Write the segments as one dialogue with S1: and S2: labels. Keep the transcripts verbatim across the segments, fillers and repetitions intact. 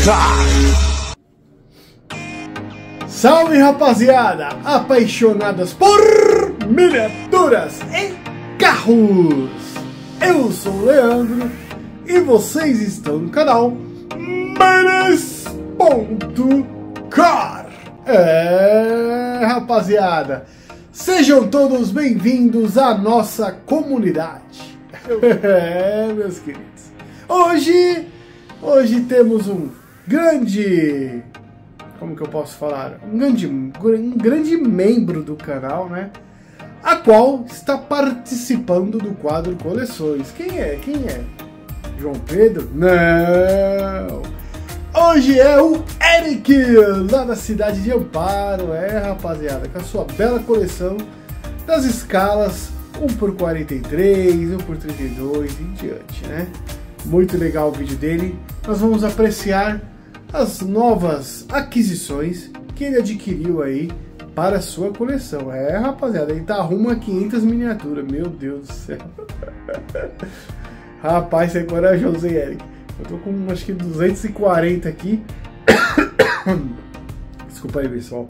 S1: Car. Salve, rapaziada, apaixonadas por miniaturas e carros. Eu sou o Leandro e vocês estão no canal Minis.car. É, rapaziada, sejam todos bem-vindos à nossa comunidade. É, meus queridos, hoje, hoje temos um grande, como que eu posso falar, um grande, um grande membro do canal, né? A qual está participando do quadro Coleções. Quem é? Quem é? João Pedro? Não! Hoje é o Eric, lá da cidade de Amparo, é, rapaziada, com a sua bela coleção das escalas um por quarenta e três, um por trinta e dois e em diante, né? Muito legal o vídeo dele. Nós vamos apreciar as novas aquisições que ele adquiriu aí para a sua coleção. É, rapaziada, ele tá rumo a quinhentas miniaturas, meu Deus do céu. Rapaz, você é corajoso, hein, Eric? Eu tô com acho que duzentos e quarenta aqui. Desculpa aí, pessoal.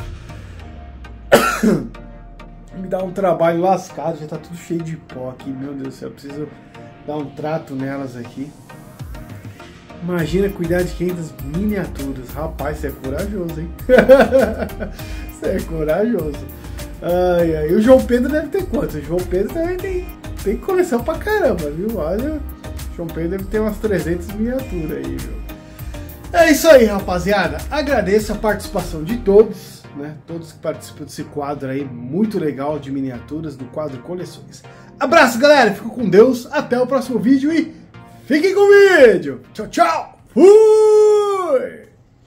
S1: Me dá um trabalho lascado, já tá tudo cheio de pó aqui, meu Deus do céu. Eu preciso dar um trato nelas aqui. Imagina cuidar de quinhentas miniaturas. Rapaz, você é corajoso, hein? Você é corajoso. Ai, ai. O João Pedro deve ter quantos? O João Pedro também tem, tem coleção pra caramba, viu? Olha, o João Pedro deve ter umas trezentas miniaturas aí, viu? É isso aí, rapaziada. Agradeço a participação de todos, né? Todos que participam desse quadro aí, muito legal de miniaturas, do quadro Coleções. Abraço, galera. Fico com Deus. Até o próximo vídeo e fiquem com o vídeo. Tchau, tchau. Fui!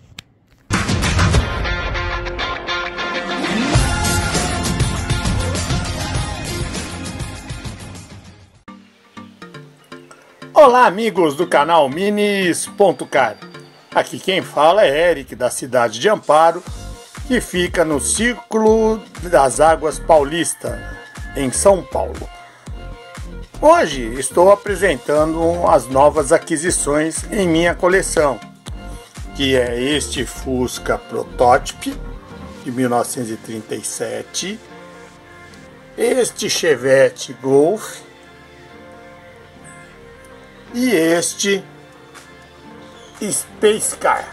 S2: Olá, amigos do canal Minis.car. Aqui quem fala é Eric, da cidade de Amparo, que fica no Círculo das Águas Paulista, em São Paulo. Hoje estou apresentando as novas aquisições em minha coleção, que é este Fusca Prototype de mil novecentos e trinta e sete, este Chevette Golf e este Space Car.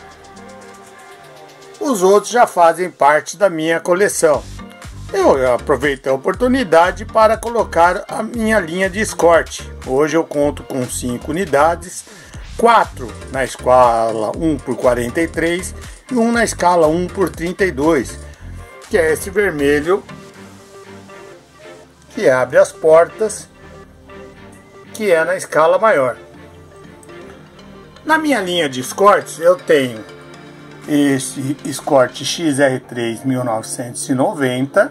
S2: Os outros já fazem parte da minha coleção. Eu aproveitei a oportunidade para colocar a minha linha de Escort. Hoje eu conto com cinco unidades, quatro na escala um por quarenta e três e um na escala um por trinta e dois, que é esse vermelho que abre as portas, que é na escala maior. Na minha linha de Escorts eu tenho esse Escort X R três mil novecentos e noventa,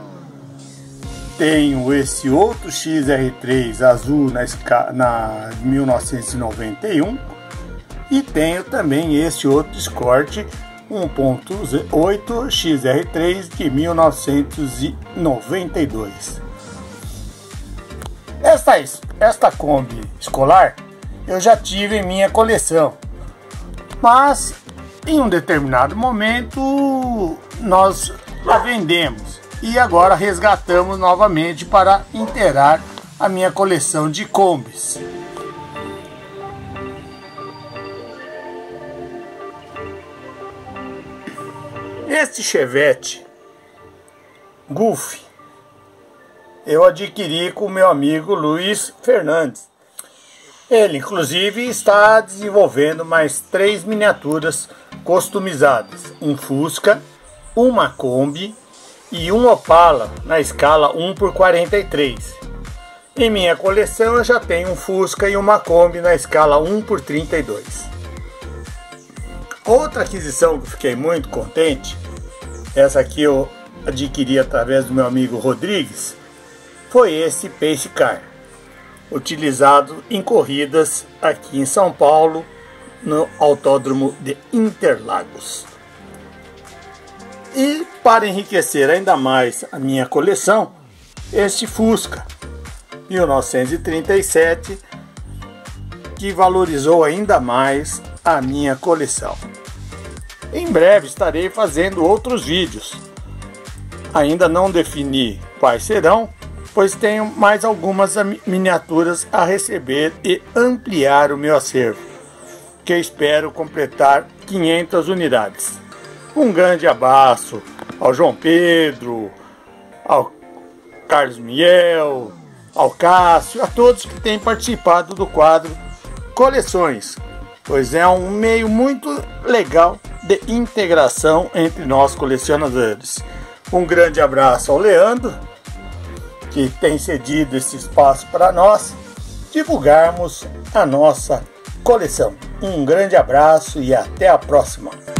S2: tenho esse outro X R três azul na, na mil novecentos e noventa e um e tenho também esse outro Escort um ponto oito X R três de mil novecentos e noventa e dois. Esta, esta Kombi escolar eu já tive em minha coleção, mas em um determinado momento nós a vendemos e agora resgatamos novamente para inteirar a minha coleção de Kombis. Este Chevette Golf eu adquiri com meu amigo Luiz Fernandes. Ele, inclusive, está desenvolvendo mais três miniaturas customizadas: um Fusca, uma Kombi e um Opala na escala um por quarenta e três. Em minha coleção eu já tenho um Fusca e uma Kombi na escala um por trinta e dois. Outra aquisição que eu fiquei muito contente, essa aqui eu adquiri através do meu amigo Rodrigues, foi esse Pace Car, utilizado em corridas aqui em São Paulo, no Autódromo de Interlagos. E para enriquecer ainda mais a minha coleção, este Fusca mil novecentos e trinta e sete, que valorizou ainda mais a minha coleção. em breve estarei fazendo outros vídeos. Ainda não defini quais serão, pois tenho mais algumas miniaturas a receber e ampliar o meu acervo, que eu espero completar quinhentas unidades. Um grande abraço ao João Pedro, ao Carlos Miel, ao Cássio, a todos que têm participado do quadro Coleções, pois é um meio muito legal de integração entre nós colecionadores. Um grande abraço ao Leandro, que tem cedido esse espaço para nós divulgarmos a nossa coleção. Um grande abraço e até a próxima!